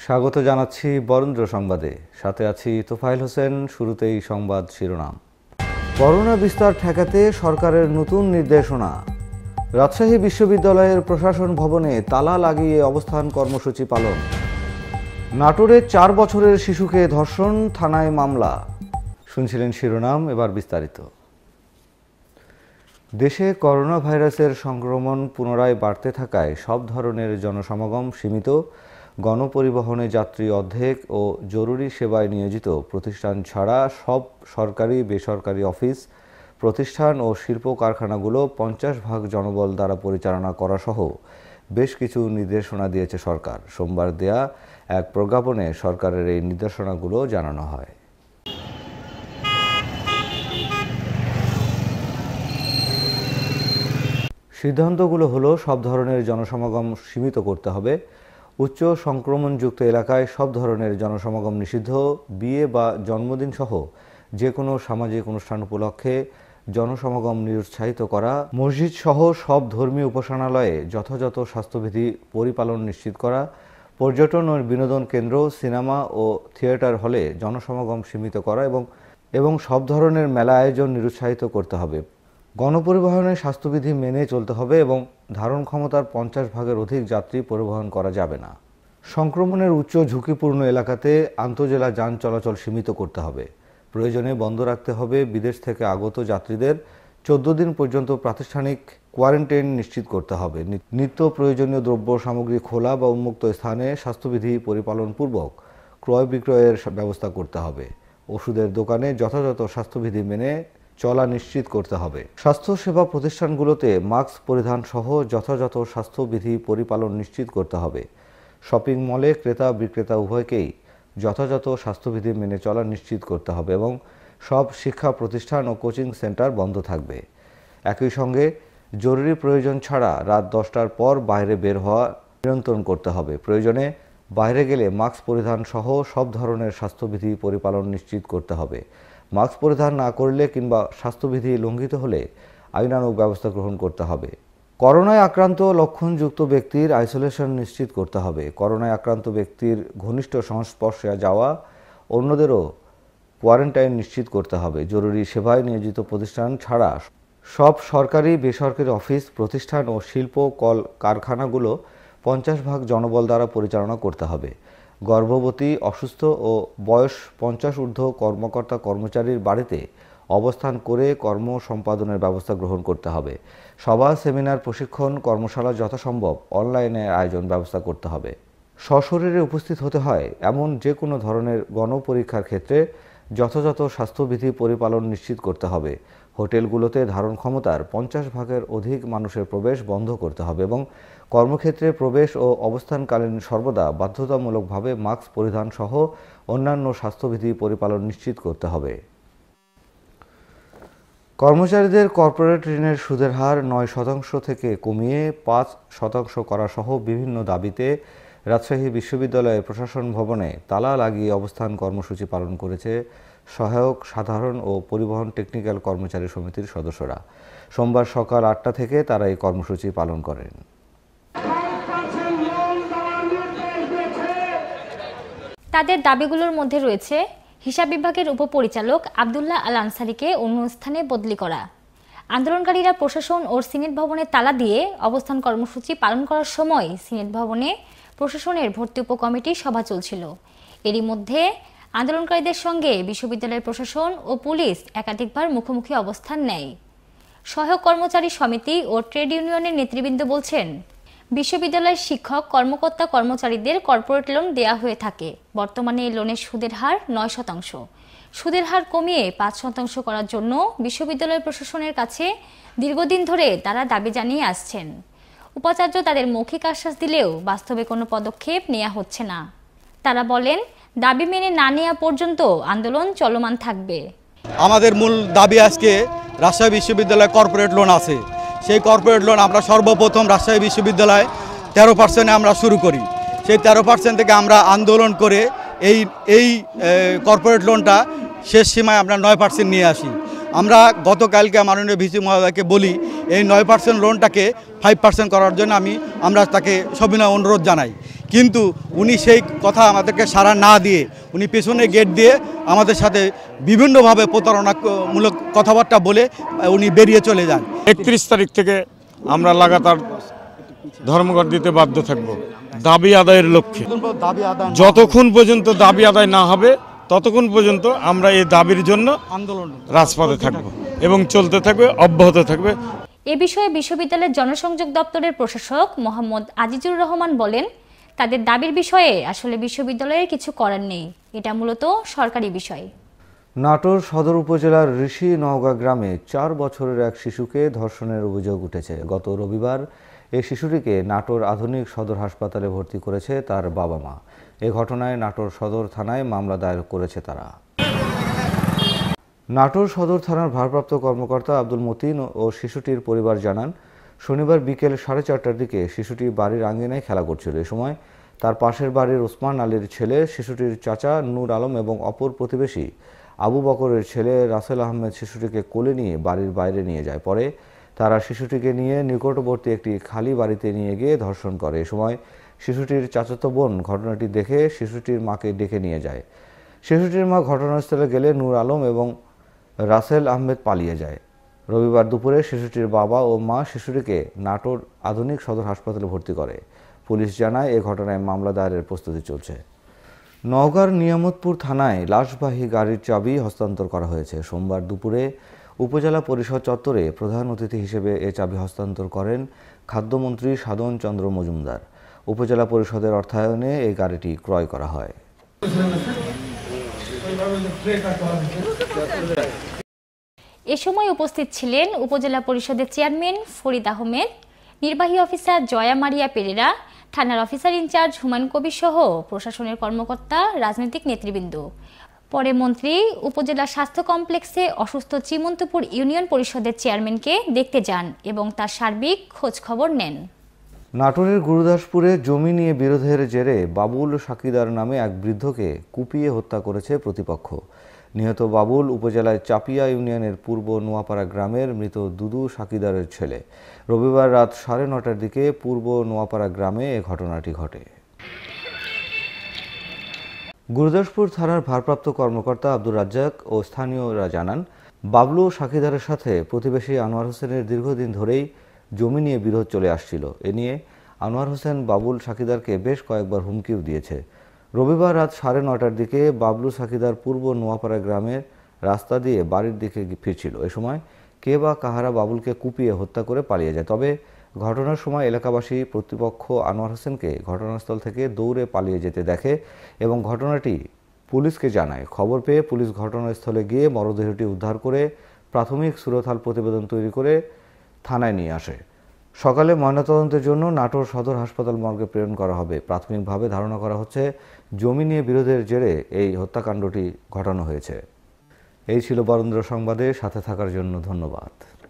স্বাগত জানাচ্ছি বরেন্দ্র সংবাদে, সাথে আছি তোফায়েল হোসেন। শুরুতেই সংবাদ শিরোনাম। করোনা বিস্তার ঠেকাতে সরকারের নতুন নির্দেশনা। রাজশাহী বিশ্ববিদ্যালয়ের প্রশাসন ভবনে তালা লাগিয়ে অবস্থান কর্মসূচি পালন। নাটোরে 4 বছরের শিশুকে ধর্ষণ, থানায় মামলা। শুনছিলেন শিরোনাম, এবার বিস্তারিত। দেশে করোনা ভাইরাসের সংক্রমণ পুনরায় বাড়তে থাকায় সব ধরনের জনসমাগম সীমিত, গণপরিবহনে যাত্রী অর্ধেক ও জরুরি সেবায় নিয়োজিত প্রতিষ্ঠান ছাড়া সব সরকারি বেসরকারি অফিস, প্রতিষ্ঠান ও শিল্প কারখানাগুলো 50% জনবল দ্বারা পরিচালনা করা সহ বেশ কিছু নির্দেশনা দিয়েছে সরকার। সোমবার দেয়া এক প্রজ্ঞাপনে সরকারের এই নির্দেশনাগুলো জানানো হয়। সিদ্ধান্তগুলো হলো, সব ধরনের জনসমাগম সীমিত করতে হবে, উচ্চ সংক্রমণযুক্ত এলাকায় সব ধরনের জনসমাগম নিষিদ্ধ, বিয়ে বা জন্মদিন সহ যে কোনো সামাজিক অনুষ্ঠান উপলক্ষে জনসমাগম নিরুৎসাহিত করা, মসজিদ সহ সব ধর্মীয় উপাসনালয়ে যথাযথ স্বাস্থ্যবিধি পরিপালন নিশ্চিত করা, পর্যটন ও বিনোদন কেন্দ্র, সিনেমা ও থিয়েটার হলে জনসমাগম সীমিত করা এবং সব ধরনের মেলা আয়োজন নিরুৎসাহিত করতে হবে। গণপরিবহনে স্বাস্থ্যবিধি মেনে চলতে হবে এবং ধারণ ক্ষমতার 50% অধিক যাত্রী পরিবহন করা যাবে না। সংক্রমণের উচ্চ ঝুঁকিপূর্ণ এলাকাতে আন্তঃজেলা যান চলাচল সীমিত করতে হবে। প্রয়োজনে বন্ধ রাখতে হবে বিদেশ থেকে আগত যাত্রীদের 14 দিন পর্যন্ত প্রাতিষ্ঠানিক কোয়ারেন্টাইন নিশ্চিত করতে হবে। নিত্য প্রয়োজনীয় দ্রব্য সামগ্রী খোলা বা উন্মুক্ত স্থানে স্বাস্থ্যবিধি পরিপালনপূর্বক ক্রয় বিক্রয়ের ব্যবস্থা করতে হবে। ওষুধের দোকানে যথাযথ স্বাস্থ্যবিধি মেনে চলা নিশ্চিত করতে হবে। স্বাস্থ্যসেবা প্রতিষ্ঠানগুলোতে মাস্ক পরিধান সহ যথাযথ স্বাস্থ্যবিধি পরিপালন নিশ্চিত করতে হবে। শপিং মলে ক্রেতা বিক্রেতা উভয়কেই যথাযথ স্বাস্থ্যবিধি মেনে চলা নিশ্চিত করতে হবে এবং সব শিক্ষা প্রতিষ্ঠান ও কোচিং সেন্টার বন্ধ থাকবে। একই সঙ্গে জরুরি প্রয়োজন ছাড়া রাত 10টার পর বাইরে বের হওয়া নিয়ন্ত্রণ করতে হবে। প্রয়োজনে বাইরে গেলে মাস্ক পরিধান সহ সব ধরনের স্বাস্থ্যবিধি পরিপালন নিশ্চিত করতে হবে। মাস্ক পরিধান না করলে কিংবা স্বাস্থ্যবিধি লঙ্ঘিত হলে আইনানুগ ব্যবস্থা গ্রহণ করতে হবে। করোনায় আক্রান্ত লক্ষণযুক্ত ব্যক্তির আইসোলেশন নিশ্চিত করতে হবে। করোনায় আক্রান্ত ব্যক্তির ঘনিষ্ঠ সংস্পর্শে যাওয়া অন্যদেরও কোয়ারেন্টাইন নিশ্চিত করতে হবে। জরুরি সেবায় নিয়োজিত প্রতিষ্ঠান ছাড়া সব সরকারি বেসরকারি অফিস, প্রতিষ্ঠান ও শিল্প কল কারখানাগুলো 50% জনবল দ্বারা পরিচালনা করতে হবে। গর্ভবতী, অসুস্থ ও বয়স 50 ঊর্ধ্ব কর্মকর্তা কর্মচারীর বাড়িতে অবস্থান করে কর্ম সম্পাদনের ব্যবস্থা গ্রহণ করতে হবে। সভা, সেমিনার, প্রশিক্ষণ, কর্মশালা যথাসম্ভব অনলাইনে আয়োজন ব্যবস্থা করতে হবে। সশরীরে উপস্থিত হতে হয় এমন যে কোনো ধরনের গণপরীক্ষার ক্ষেত্রে যথাযথ স্বাস্থ্যবিধি পরিপালন নিশ্চিত করতে হবে। হোটেলগুলোতে ধারণ ক্ষমতার 50%-এর অধিক মানুষের প্রবেশ বন্ধ করতে হবে এবং কর্মক্ষেত্রে প্রবেশ ও অবস্থানকালীন সর্বদা বাধ্যতামূলকভাবে মাস্ক পরিধান সহ অন্যান্য স্বাস্থ্যবিধি পরিপালন নিশ্চিত করতে হবে। কর্মচারীদের কর্পোরেট ঋণের সুদের হার 9% থেকে কমিয়ে 5% করা সহ বিভিন্ন দাবিতে রাজশাহী বিশ্ববিদ্যালয়ের প্রশাসন ভবনে তালা লাগিয়ে অবস্থান কর্মসূচি পালন করেছে সহায়ক, সাধারণ ও পরিবহন টেকনিক্যাল কর্মচারী সমিতির সদস্যরা। সোমবার সকাল 8টা থেকে তারা এই কর্মসূচি পালন করেন। তাদের দাবিগুলোর মধ্যে রয়েছে হিসাব বিভাগের উপপরিচালক আব্দুল্লাহ আল আনসারীকে অন্য স্থানে বদলি করা। আন্দোলনকারীরা প্রশাসন ও সিনেট ভবনে তালা দিয়ে অবস্থান কর্মসূচি পালন করার সময় সিনেট ভবনে প্রশাসনের ভর্তি উপকমিটির সভা চলছিল। এরই মধ্যে আন্দোলনকারীদের সঙ্গে বিশ্ববিদ্যালয়ের প্রশাসন ও পুলিশ একাধিকবার মুখোমুখি অবস্থান নেয়। সহায়ক কর্মচারী সমিতি ও ট্রেড ইউনিয়নের নেতৃবৃন্দ বলছেন, বিশ্ববিদ্যালয়ের শিক্ষক, কর্মকর্তা কর্মচারীদের কর্পোরেট লোন দেয়া হয়ে থাকে। বর্তমানে এই লোনের সুদের হার 9%। সুদের হার কমিয়ে 5% করার জন্য বিশ্ববিদ্যালয় প্রশাসনের কাছে দীর্ঘদিন ধরে তারা দাবি জানিয়ে আসছেন। উপাচার্য তাদের মৌখিক আশ্বাস দিলেও বাস্তবে কোনো পদক্ষেপ নেওয়া হচ্ছে না। তারা বলেন, দাবি মেনে না নেওয়া পর্যন্ত আন্দোলন চলমান থাকবে। আমাদের মূল দাবি আজকে রাজশাহী বিশ্ববিদ্যালয়ে কর্পোরেট লোন আছে। সেই কর্পোরেট লোন আমরা সর্বপ্রথম রাজশাহী বিশ্ববিদ্যালয়ে 13% আমরা শুরু করি। সেই 13% থেকে আমরা আন্দোলন করে এই কর্পোরেট লোনটা শেষ সীমায় আমরা 9% নিয়ে আসি। আমরা গতকালকে মাননীয় ভিসি মহোদয়কে বলি এই 9% লোনটাকে 5% করার জন্য আমরা তাকে সবিনয় অনুরোধ জানাই। কিন্তু উনি সেই কথা আমাদেরকে সাড়া না দিয়ে উনি পেছনে গেট দিয়ে আমাদের সাথে বিভিন্নভাবে প্রতারণামূলক কথাবার্তা বলে উনি বেরিয়ে চলে যান। 31 তারিখ থেকে আমরা লাগাতার ধর্মঘট দিতে বাধ্য থাকব দাবি আদায়ের লক্ষ্যে। যতক্ষণ পর্যন্ত দাবি আদায় না হবে ততক্ষণ পর্যন্ত আমরা এই দাবির জন্য আন্দোলন রাজপথে থাকব এবং চলতে থাকবে, অব্যাহত থাকবে। এ বিষয়ে বিশ্ববিদ্যালয়ের জনসংযোগ দপ্তরের প্রশাসক মোহাম্মদ আজিজুর রহমান বলেন, তাদের দাবির বিষয়ে আসলে বিশ্ববিদ্যালয়ের কিছু করার নেই, এটা মূলত সরকারি বিষয়। নাটোর সদর উপজেলার ঋষি নওগাঁ গ্রামে 4 বছরের এক শিশুকে ধর্ষণের অভিযোগ উঠেছে। গত রবিবার এই শিশুটিকে নাটোর আধুনিক সদর হাসপাতালে ভর্তি করেছে তার বাবা মা। এ ঘটনায় নাটোর সদর থানায় মামলা দায়ের করেছে তারা। নাটোর সদর থানার ভারপ্রাপ্ত কর্মকর্তা আব্দুল মতিন ও শিশুটির পরিবার জানান, শনিবার বিকেল 4:30টার দিকে শিশুটি বাড়ির আঙ্গিনায় খেলা করছিল। এ সময় তার পাশের বাড়ির ওসমান আলীর ছেলে, শিশুটির চাচা নূর আলম এবং অপর প্রতিবেশী আবু বকরের ছেলে রাসেল আহমেদ শিশুটিকে কোলে নিয়ে বাড়ির বাইরে নিয়ে যায়। পরে তারা শিশুটিকে নিয়ে নিকটবর্তী একটি খালি বাড়িতে নিয়ে গিয়ে ধর্ষণ করে। এ সময় শিশুটির চাচাতো বোন ঘটনাটি দেখে শিশুটির মাকে ডেকে নিয়ে যায়। শিশুটির মা ঘটনাস্থলে গেলে নূর আলম এবং রাসেল আহমেদ পালিয়ে যায়। রবিবার দুপুরে শিশুটির বাবা ও মা শিশুটিকে নাটোর আধুনিক সদর হাসপাতালে ভর্তি করে। পুলিশ জানায় এ ঘটনায় মামলা দায়েরের প্রস্তুতি চলছে। নওগাঁর নিয়ামতপুর থানায় লাশবাহী গাড়ির চাবি হস্তান্তর করা হয়েছে। সোমবার দুপুরে উপজেলা পরিষদ চত্বরে প্রধান অতিথি হিসেবে এ চাবি হস্তান্তর করেন খাদ্যমন্ত্রী সাধন চন্দ্র মজুমদার। উপজেলা পরিষদের অর্থায়নে এই গাড়িটি ক্রয় করা হয়। এ সময় উপস্থিত ছিলেন উপজেলা পরিষদের চেয়ারম্যান ফরিদ আহমেদ, নির্বাহী অফিসার জয়া মারিয়া পেরেরা, থানার অফিসার ইনচার্জ হুমায়ুন কবির সহ প্রশাসনের কর্মকর্তা, রাজনৈতিক নেতৃবৃন্দ। পরে মন্ত্রী উপজেলা স্বাস্থ্য কমপ্লেক্সে অসুস্থ চিমন্তপুর ইউনিয়ন পরিষদের চেয়ারম্যানকে দেখতে যান এবং তার সার্বিক খোঁজ খবর নেন। নাটোরের গুরুদাসপুরে জমি নিয়ে বিরোধের জেরে বাবুল সাকিদার নামে এক বৃদ্ধকে কুপিয়ে হত্যা করেছে প্রতিপক্ষ। নিহত বাবুল উপজেলায় চাপিয়া ইউনিয়নের পূর্ব নোয়াপাড়া গ্রামের মৃত দুদু সাকিদারের ছেলে। রবিবার রাত 9:30টার দিকে পূর্ব নোয়াপাড়া গ্রামে এ ঘটনাটি ঘটে। গুরুদাসপুর থানার ভারপ্রাপ্ত কর্মকর্তা আব্দুর রাজ্জাক ও স্থানীয়রা জানান, বাবলু সাকিদারের সাথে প্রতিবেশী আনোয়ার হোসেনের দীর্ঘদিন ধরেই জমি নিয়ে বিরোধ চলে আসছিল। এ নিয়ে আনোয়ার হোসেন বাবুল সাকিদারকে বেশ কয়েকবার হুমকিও দিয়েছে। রবিবার রাত 9:30টার দিকে বাবলু সাকিদার পূর্ব নোয়াপাড়া গ্রামের রাস্তা দিয়ে বাড়ির দিকে ফিরছিল। এ সময় কে বা কাহারা বাবুলকে কুপিয়ে হত্যা করে পালিয়ে যায়। তবে ঘটনার সময় এলাকাবাসী প্রতিপক্ষ আনোয়ার হোসেনকে ঘটনাস্থল থেকে দৌড়ে পালিয়ে যেতে দেখে এবং ঘটনাটি পুলিশকে জানায়। খবর পেয়ে পুলিশ ঘটনাস্থলে গিয়ে মরদেহটি উদ্ধার করে প্রাথমিক সুরতহাল প্রতিবেদন তৈরি করে থানায় নিয়ে আসে। সকালে ময়নাতদন্তের জন্য নাটোর সদর হাসপাতাল মর্গে প্রেরণ করা হবে। প্রাথমিকভাবে ধারণা করা হচ্ছে জমি নিয়ে বিরোধের জেরে এই হত্যাকাণ্ডটি ঘটানো হয়েছে। এই ছিল বরেন্দ্র সংবাদে সাথে থাকার জন্য ধন্যবাদ।